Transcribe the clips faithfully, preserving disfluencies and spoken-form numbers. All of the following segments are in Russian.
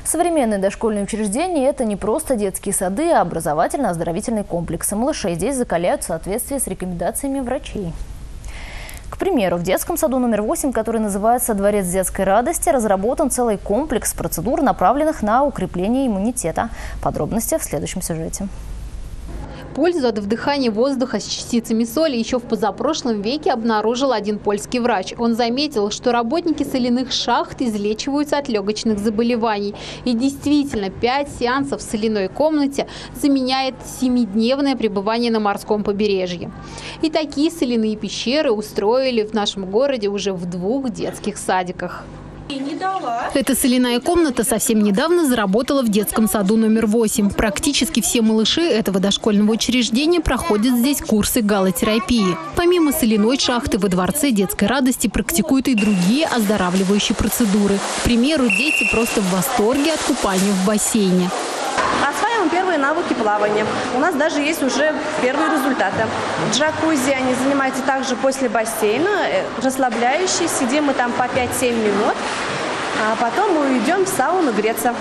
Современные дошкольные учреждения – это не просто детские сады, а образовательно-оздоровительные комплексы. Малышей здесь закаляют в соответствии с рекомендациями врачей. К примеру, в детском саду номер восемь, который называется «Дворец детской радости», разработан целый комплекс процедур, направленных на укрепление иммунитета. Подробности в следующем сюжете. Пользу от вдыхания воздуха с частицами соли еще в позапрошлом веке обнаружил один польский врач. Он заметил, что работники соляных шахт излечиваются от легочных заболеваний. И действительно, пять сеансов в соляной комнате заменяет семидневное пребывание на морском побережье. И такие соляные пещеры устроили в нашем городе уже в двух детских садиках. Эта соляная комната совсем недавно заработала в детском саду номер восемь. Практически все малыши этого дошкольного учреждения проходят здесь курсы галотерапии. Помимо соляной шахты во Дворце детской радости практикуют и другие оздоравливающие процедуры. К примеру, дети просто в восторге от купания в бассейне. Осваиваем первые навыки плавания. У нас даже есть уже первые результаты. Джакузи они занимаются также после бассейна, расслабляющие. Сидим мы там по пять-семь минут, а потом мы уйдем в сауну греться.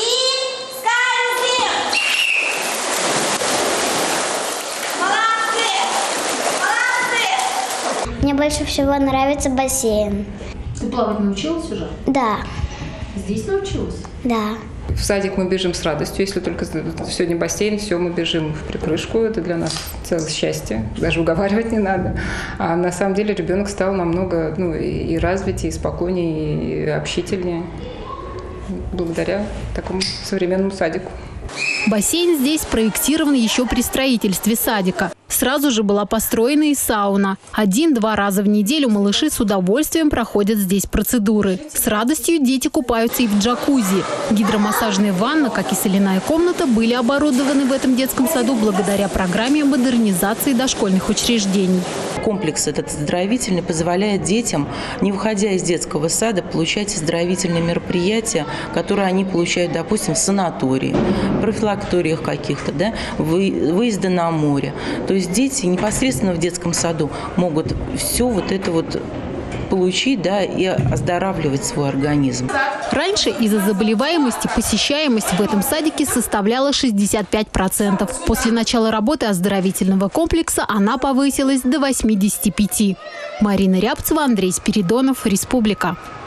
Мне больше всего нравится бассейн. Ты плавать научилась уже? Да. Здесь научилась? Да. В садик мы бежим с радостью. Если только сегодня бассейн, все, мы бежим в припрыжку. Это для нас целое счастье. Даже уговаривать не надо. А на самом деле ребенок стал намного ну, и развитее, и спокойнее, и общительнее. Благодаря такому современному садику. Бассейн здесь проектирован еще при строительстве садика. Сразу же была построена и сауна. Один-два раза в неделю малыши с удовольствием проходят здесь процедуры. С радостью дети купаются и в джакузи. Гидромассажная ванна, как и соляная комната, были оборудованы в этом детском саду благодаря программе модернизации дошкольных учреждений. Комплекс этот оздоровительный позволяет детям, не выходя из детского сада, получать оздоровительные мероприятия, которые они получают, допустим, в санатории, профилакториях каких-то, да, выезды на море. То есть дети непосредственно в детском саду могут все вот это вот получить, да, и оздоравливать свой организм. Раньше из-за заболеваемости посещаемость в этом садике составляла шестьдесят пять процентов. После начала работы оздоровительного комплекса она повысилась до восьмидесяти пяти процентов. Марина Рябцева, Андрей Спиридонов, Республика.